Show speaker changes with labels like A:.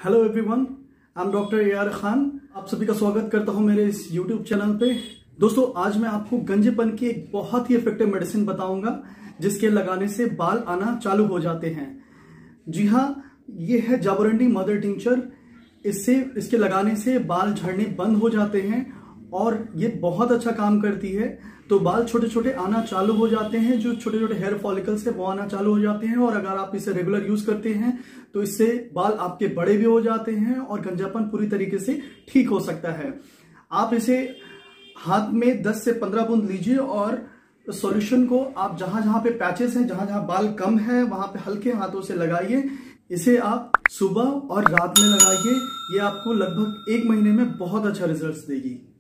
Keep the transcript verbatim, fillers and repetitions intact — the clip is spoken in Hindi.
A: Hello everyone, I am doctor A R Khan. आप सभी का स्वागत करता हूं मेरे इस यूट्यूब चैनल पे। दोस्तों, आज मैं आपको गंजेपन की एक बहुत ही इफेक्टिव मेडिसिन बताऊंगा जिसके लगाने से बाल आना चालू हो जाते हैं। जी हाँ, ये है जाबोरेंडी मदर टिंचर। इससे इसके लगाने से बाल झड़ने बंद हो जाते हैं और ये बहुत अच्छा काम करती है। तो बाल छोटे छोटे आना चालू हो जाते हैं, जो छोटे छोटे हेयर फॉलिकल्स है वो आना चालू हो जाते हैं। और अगर आप इसे रेगुलर यूज करते हैं तो इससे बाल आपके बड़े भी हो जाते हैं और गंजापन पूरी तरीके से ठीक हो सकता है। आप इसे हाथ में दस से पंद्रह बूंद लीजिए और सॉल्यूशन को आप जहां जहां पे पैचेस हैं, जहां जहां बाल कम है, वहां पे हल्के हाथों से लगाइए। इसे आप सुबह और रात में लगाइए। ये आपको लगभग एक महीने में बहुत अच्छा रिजल्ट देगी।